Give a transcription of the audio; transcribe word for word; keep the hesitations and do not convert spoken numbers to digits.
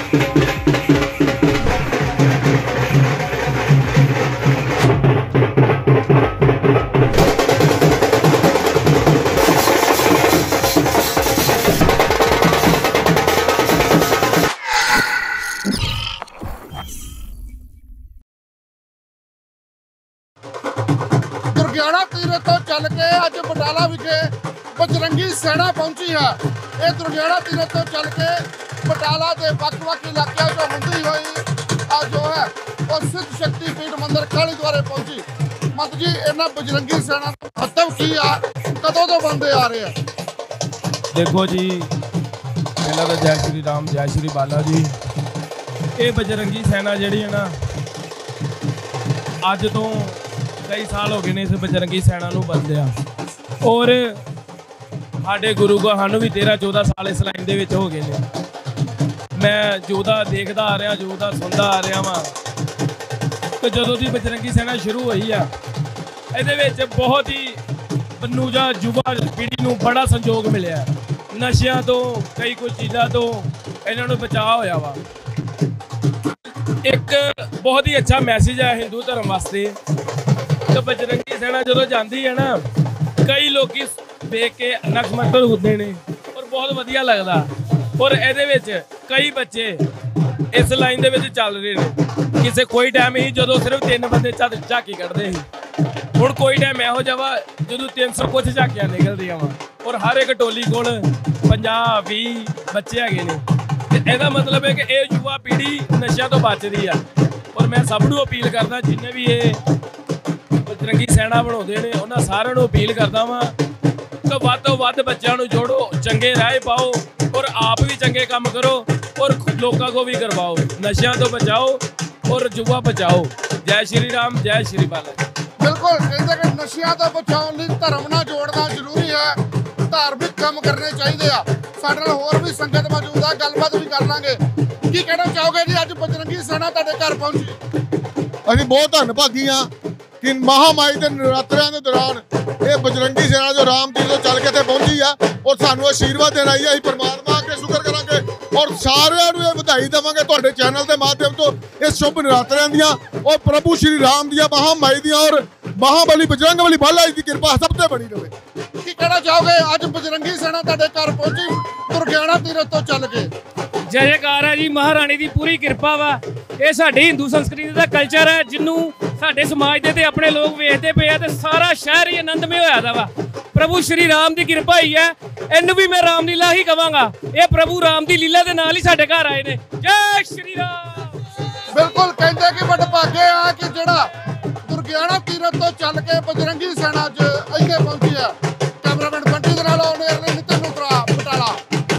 दुर्गियाना तीर तो चल के अज बटाला विखे बजरंगी सेना पहुंची है। ये दुर्गियाना तीर तो चल के बटाला के वक्-वक् इलाकों चो होंदी हुई आ जो है और सिद्ध शक्ति पीठ मंदिर काली द्वारे पहुंची। मत जी इन्हां बजरंगी सेना का महत्व की आ, कदों तो बंदे आ रहे हैं? देखो जी, पहला तो जय श्री राम, जय श्री बाला जी। ये बजरंगी सेना जी है ना, अज तो कई साल हो गए ने इस बजरंगी सेना नूं बंदिया, और साडे गुरु को सानू भी तेरह चौदह साल इस लाइन दे विच हो गए ने। मैं जोधा देखदा आ रहा, जोधा सुनदा आ रहा वा। तो जदों दी बजरंगी सेना शुरू हुई आ, इहदे विच बहुत ही बनूजा युवा पीढ़ी नूं बड़ा संजोग मिलिया। नशियां तो कई कुछ चीज़ां तो इन्हां नूं बचाव होया वा। एक बहुत ही अच्छा मैसेज है हिंदू धर्म वास्ते। तो बजरंगी सेना जो जाती है ना, कई लोग देख के नतमस्तक होते हैं और बहुत वधिया लगता। और ये कई बच्चे इस लाइन दे विच चल रहे हैं। किसी कोई टाइम ही जो सिर्फ तीन बंदे झाकी कढ़ते ही, हुण कोई टाइम इहो जिहा वा जो तीन सौ कुछ झाकियां निकलदियां वा, और हर एक टोली कोल पंजाह भी बच्चे हैगे ने। ਇਹਦਾ मतलब है कि ये युवा पीढ़ी नशा तो बच रही है। और मैं सब नूं अपील करदा, जिन्हें भी ये बजरंगी सेना बनाउंदे ने उन्हां सारिआं नूं अपील करदा वां कि वध तो वध बच्चों नूं जोड़ो, चंगे राह पाओ और आप भी चंगे काम करो और लोगों को भी करवाओ। नशियां तो बचाओ और युवा बचाओ। जय श्री राम, जय श्री बाला। बिल्कुल कहते कि नशियां तो बचाने लई धर्म नाल जोड़ना जरूरी है, धार्मिक काम करने चाहिए। साडे नाल होर भी संगत मौजूद है, गलबात भी कर लांगे। की कहना चाहोगे जी, अज बजरंगी सेना तुहाडे घर पहुंची? असीं बहुत धन्नभागी हाँ कि महामाई के नवरात्रिਆਂ के दौरान ये बजरंगी सेना जो राम जी तो चल के इत्थे पहुंची है और सानू आशीर्वाद देना आई है। असीं परमात्मा अगे शुक्र करांगे और सारिआं नूं बधाई देवांगे तुहाडे चैनल के माध्यम तो इस शुभ नवरात्रिਆਂ दियां और प्रभु श्री राम दियां महामाई दियां और महाबली बजरंग बली बाला जी की कृपा सब ते बनी रहे। की कहना चाहोगे, अज बजरंगी सेना तुहाडे घर पहुंची दुर्गियाना तीर तो चल के? जय जयकार है जी, महाराणी की पूरी कृपा वा। ये साडी हिंदू संस्कृति का कल्चर है जिन्हों साडे समाज के अपने लोग वेखते पे है, सारा शहर ही आनंदमय होया दा वा। प्रभु श्री राम की कृपा ही है। इनू भी मैं रामलीला ही कहांगा, ये प्रभु राम की लीला के नाल ही साडे घर आए ने। जय श्री राम। बिल्कुल कहते कि वडभागे आ कि जिहड़ा दुर्गियाना तीर तो चल के बजरंगी सेना च